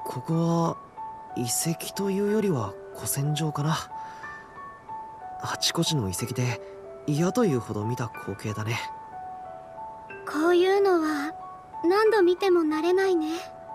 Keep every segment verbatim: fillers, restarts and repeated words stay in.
ここは遺跡というよりは古戦場かな。あちこちの遺跡で嫌というほど見た光景だね。 こういうのは何度見ても慣れないね。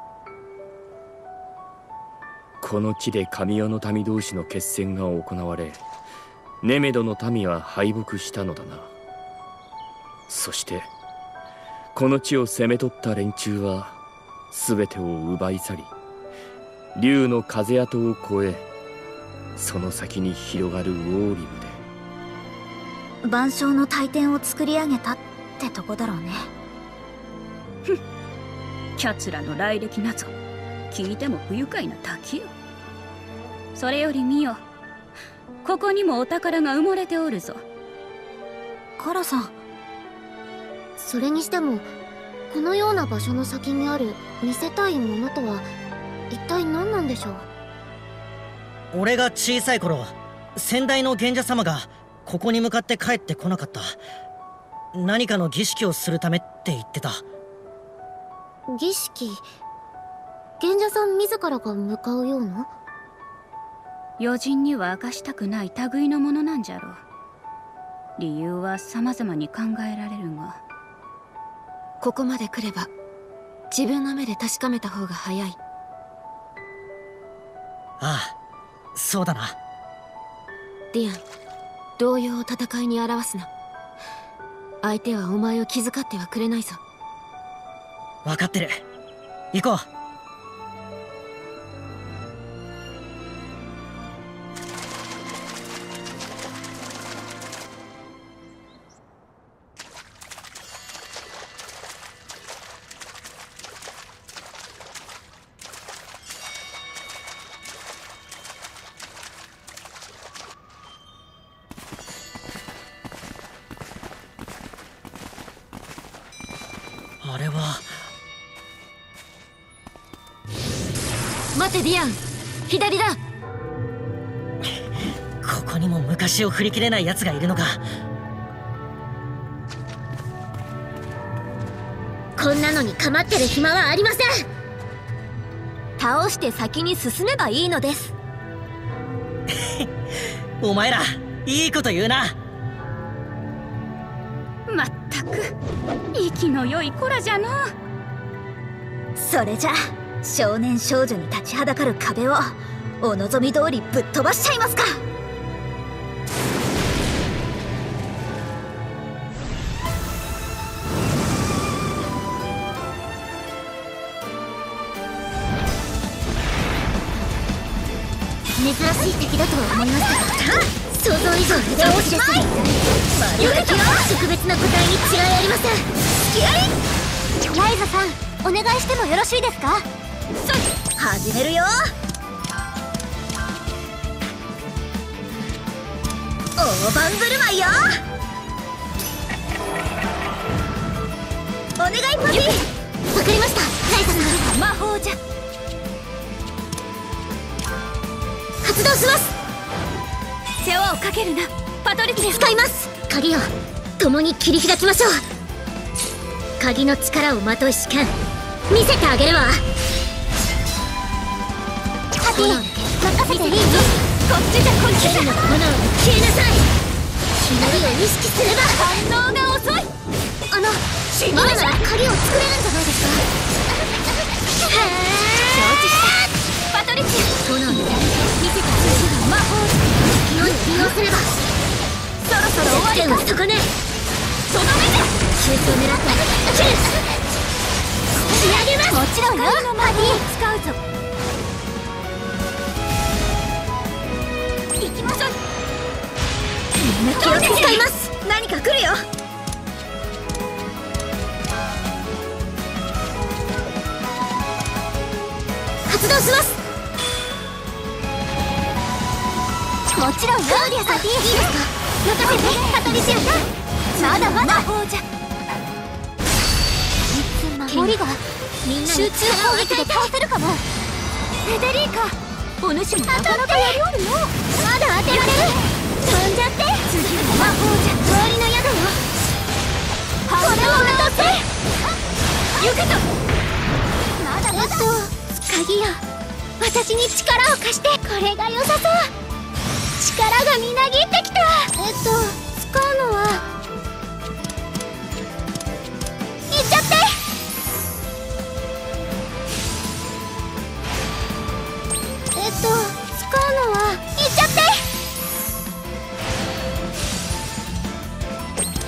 この地で神代の民同士の決戦が行われ、ネメドの民は敗北したのだな。そしてこの地を攻め取った連中は全てを奪い去り、竜の風跡を越え、その先に広がるウォーリムで万象の大天を作り上げたってとこだろうね。 ふん、キャツらの来歴なぞ聞いても不愉快な滝よ。それより見よ、ここにもお宝が埋もれておるぞ。 カラさん。 それにしてもこのような場所の先にある見せたいものとは一体何なんでしょう。 俺が小さい頃、先代の賢者様がここに向かって帰ってこなかった。何かの儀式をするためって言ってた。 儀式？賢者さん自らが向かうような？ 余人には明かしたくない類のものなんじゃろう。理由は様々に考えられるが、 ここまで来れば自分の目で確かめた方が早い。 ああ、そうだな。 ディアン、動揺を戦いに表すな。相手はお前を気遣ってはくれないぞ。 分かってる。行こう。あれは。 待てディアン、左だ。 ここにも昔を振り切れない奴がいるのか。 こんなのに構ってる暇はありません。 倒して先に進めばいいのです。 お前らいいこと言うな。 まったく息の良い子らじゃの。 それじゃ少年少女に立ちはだかる壁をお望み通りぶっ飛ばしちゃいますか。 珍しい敵だとは思いましたが、想像以上に大きです。有敵は特別な個体に違いありません。付き合い。ライザさん、お願いしてもよろしいですか。 始めるよ。大盤振る舞いよ。お願いパピー。 わかりました、ライザさん。 魔法じゃ。 発動します。 世話をかけるなパトリツィア。 使います。鍵を共に切り開きましょう。鍵の力をまとい試験見せてあげるわ。パティ、任せてリーズ。 こっちじゃこっちじゃ。 炎を消えなさい。光を意識すれば。 反応が遅い。 あの今なら鍵を作れるんじゃないですか。 承知した。パトリツィア、 炎に見せてあげる魔法。 隙を利用すればそろそろ終わりか。 そこね。 その目だ。 中継を狙って切る。仕上げます。 もちろんよ。パティ使うぞ。行きましょう。 みんな気を使います。 何か来るよ。 発動します。 もちろんよ。 パティいいですか。任せてパトリシアさん。 まだまだ魔法じゃ。 守りがみんなに集中攻撃で倒せるかも。フェデリーカ、お主もなかなかやりおるの。 まだ当てられる。飛んじゃって。 次は魔法じゃ。 終わりの宿よ。 反応が遅い。行くぞ。 まだまだ。鍵や私に力を貸して。これが良さそう。力がみなぎってきた。えっと使うのはいっちゃって。えっと使うのはいっちゃって。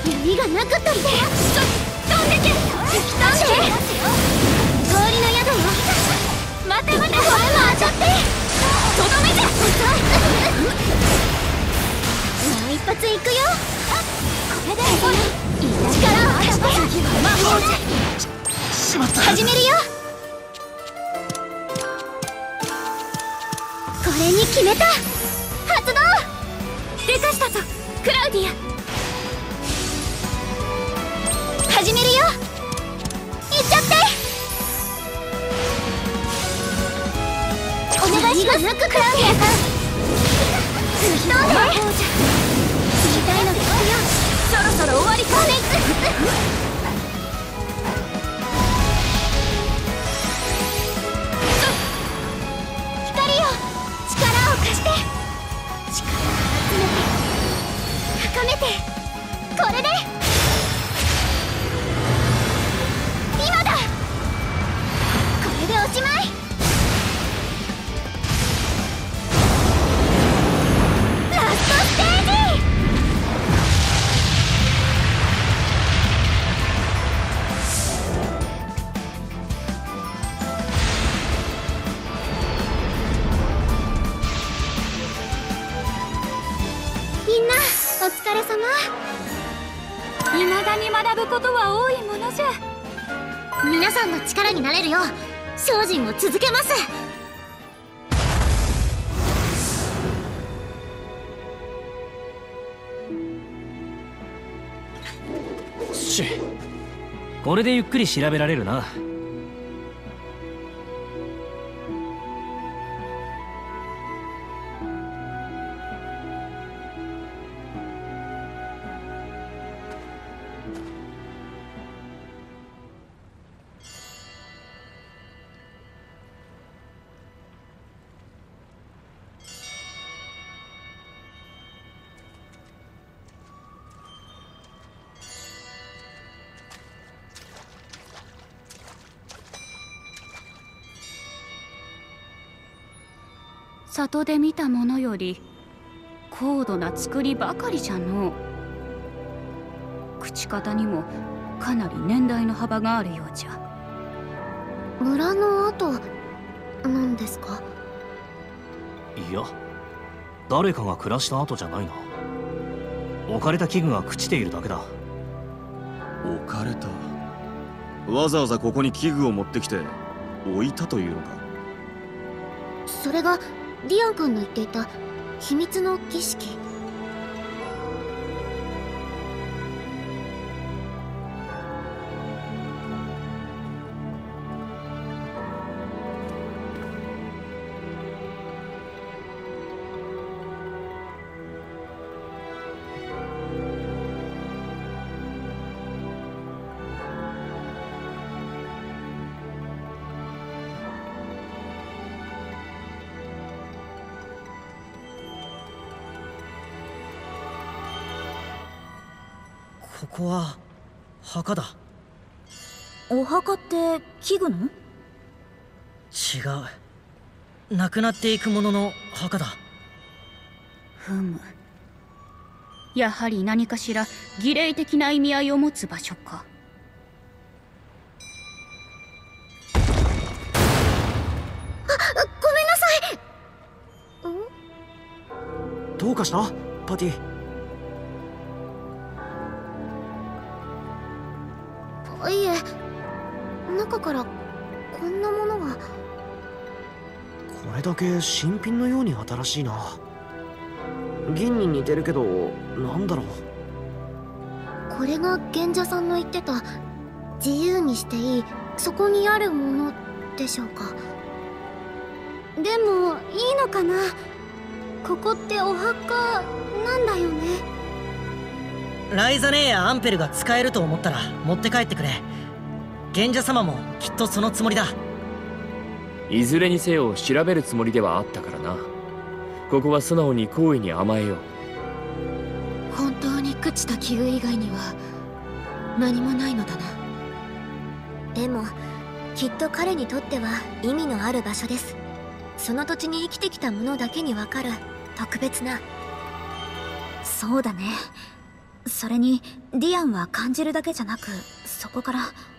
弓がなくったりで飛んでけ。吹き飛んで氷の宿よ。待て待て、これも当たってとどめて。もう一発いくよ。これで力を貸して。魔法じゃしまった。始めるよ。これに決めた。発動。でかしたぞクラウディア。始めるよ。いっちゃって。お願いします。クラウディアさん。吹き飛んで。知りたいのですよ。そろそろ終わりかね。光よ、力を貸して。力を集めて高めて。これで今だ。これでおしまい。ラストステージ。みんなお疲れ様。 未だに学ぶことは多いものじゃ。 皆さんの力になれるよう精進を続けます。 しこれでゆっくり調べられるな。 里で見たものより高度な作りばかりじゃのう。口方にもかなり年代の幅があるようじゃ。 村の跡なんですか？ いや、誰かが暮らした跡じゃないな。置かれた器具が朽ちているだけだ。 置かれた？わざわざここに器具を持ってきて置いたというのか？ それがディアン君の言っていた秘密の儀式。 ここは墓だ。 お墓って器具の？ 違う、なくなっていくものの墓だ。 ふむ、やはり何かしら儀礼的な意味合いを持つ場所か。 あ、ごめんなさい。ん？ どうかしたパティ？ いえ、中からこんなものが。 これだけ新品のように新しいな。銀に似てるけどなんだろう。 これが賢者さんの言ってた自由にしていいそこにあるものでしょうか。でもいいのかな。ここってお墓なんだよね。 ライザネーやアンペルが使えると思ったら持って帰ってくれ。賢者様もきっとそのつもりだ。 いずれにせよ調べるつもりではあったからな。ここは素直に好意に甘えよう。 本当に朽ちた器具以外には何もないのだな。 でもきっと彼にとっては意味のある場所です。その土地に生きてきた者だけにわかる特別な。 そうだね。それにディアンは感じるだけじゃなく、そこから